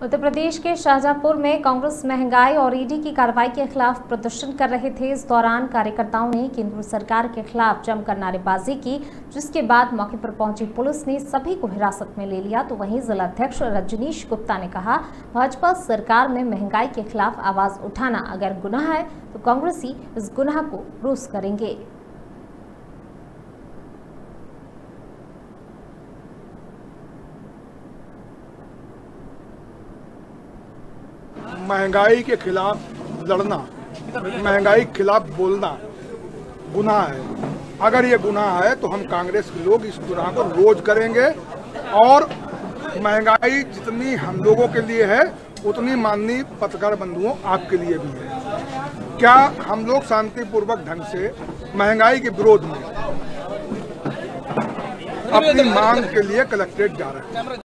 उत्तर प्रदेश के शाहजहांपुर में कांग्रेस महंगाई और ईडी की कार्रवाई के खिलाफ प्रदर्शन कर रहे थे। इस दौरान कार्यकर्ताओं ने केंद्र सरकार के खिलाफ जमकर नारेबाजी की, जिसके बाद मौके पर पहुंची पुलिस ने सभी को हिरासत में ले लिया। तो वहीं जिलाध्यक्ष रजनीश गुप्ता ने कहा, भाजपा सरकार में महंगाई के खिलाफ आवाज उठाना अगर गुनाह है तो कांग्रेसी इस गुनाह को रोज करेंगे। महंगाई के खिलाफ लड़ना, महंगाई के खिलाफ बोलना गुनाह है। अगर ये गुनाह है तो हम कांग्रेस के लोग इस गुनाह को रोज करेंगे और महंगाई जितनी हम लोगों के लिए है उतनी माननीय पत्रकार बंधुओं आपके लिए भी है। क्या हम लोग शांतिपूर्वक ढंग से महंगाई के विरोध में अपनी मांग के लिए कलेक्ट्रेट जा रहे हैं।